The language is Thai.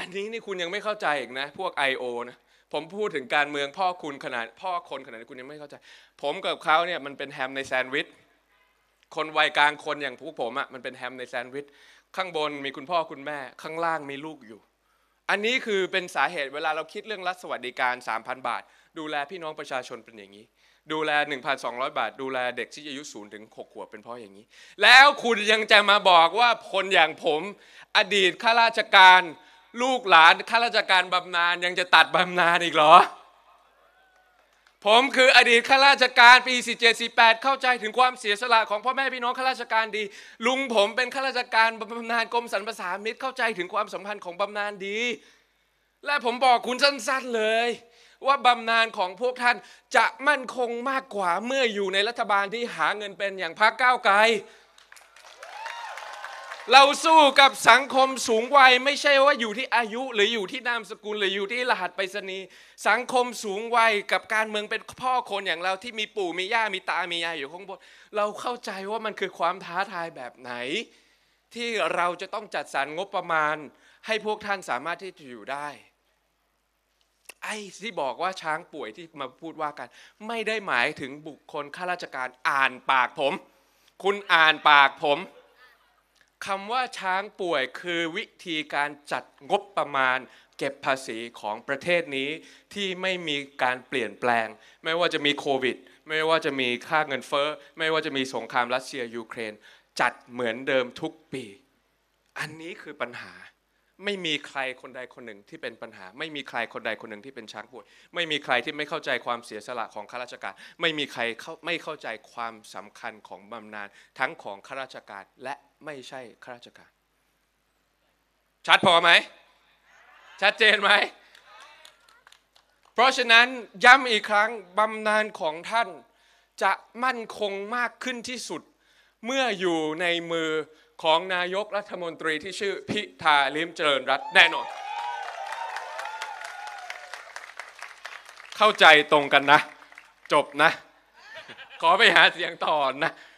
อันนี้นี่คุณยังไม่เข้าใจอีกนะพวก I.O. นะผมพูดถึงการเมืองพ่อคนขนาดนี้คุณยังไม่เข้าใจผมกับเขาเนี่ยมันเป็นแฮมในแซนด์วิชคนวัยกลางคนอย่างพวกผมอ่ะมันเป็นแฮมในแซนด์วิชข้างบนมีคุณพ่อคุณแม่ข้างล่างมีลูกอยู่อันนี้คือเป็นสาเหตุเวลาเราคิดเรื่องรัฐสวัสดิการ 3,000 บาทดูแลพี่น้องประชาชนเป็นอย่างนี้ดูแล 1,200 บาทดูแลเด็กที่อายุ0 ถึง 6 ขวบเป็นเพราะอย่างนี้แล้วคุณยังจะมาบอกว่าคนอย่างผมอดีตข้าราชการลูกหลานข้าราชการบำนาญยังจะตัดบำนาญอีกเหรอผมคืออดีตข้าราชการปี47-48เข้าใจถึงความเสียสละของพ่อแม่พี่น้องข้าราชการดีลุงผมเป็นข้าราชการบำนาญกรมสรรพสามิตเข้าใจถึงความสัมพันธ์ของบำนาญดีและผมบอกคุณสั้นๆเลยว่าบำนาญของพวกท่านจะมั่นคงมากกว่าเมื่ออยู่ในรัฐบาลที่หาเงินเป็นอย่างพรรคก้าวไกลเราสู้กับสังคมสูงวัยไม่ใช่ว่าอยู่ที่อายุหรืออยู่ที่นามสกุลหรืออยู่ที่รหัสไปรษณีย์สังคมสูงวัยกับการเมืองเป็นพ่อคนอย่างเราที่มีปู่มีย่ามีตามียายอยู่ข้างบนเราเข้าใจว่ามันคือความท้าทายแบบไหนที่เราจะต้องจัดสรรงบประมาณให้พวกท่านสามารถที่จะอยู่ได้ไอ้ที่บอกว่าช้างป่วยที่มาพูดว่ากันไม่ได้หมายถึงบุคคลข้าราชการอ่านปากผมคุณอ่านปากผมคำว่าช้างป่วยคือวิธีการจัดงบประมาณเก็บภาษีของประเทศนี้ที่ไม่มีการเปลี่ยนแปลงไม่ว่าจะมีโควิดไม่ว่าจะมีค่าเงินเฟ้อไม่ว่าจะมีสงครามรัสเซียยูเครนจัดเหมือนเดิมทุกปีอันนี้คือปัญหาไม่มีใครคนใดคนหนึ่งที่เป็นปัญหาไม่มีใครคนใดคนหนึ่งที่เป็นช้างป่วยไม่มีใครที่ไม่เข้าใจความเสียสละของข้าราชการไม่มีใครไม่เข้าใจความสำคัญของบำนาญทั้งของข้าราชการและไม่ใช่ข้าราชการชัดพอไหมชัดเจนไหมเพราะฉะนั้นย้ำอีกครั้งบำนาญของท่านจะมั่นคงมากขึ้นที่สุดเมื่ออยู่ในมือของนายกรัฐมนตรีที่ชื่อพิธาลิ้มเจริญรัตน์แน่นอนเข้าใจตรงกันนะจบนะขอไปหาเสียงต่อนะ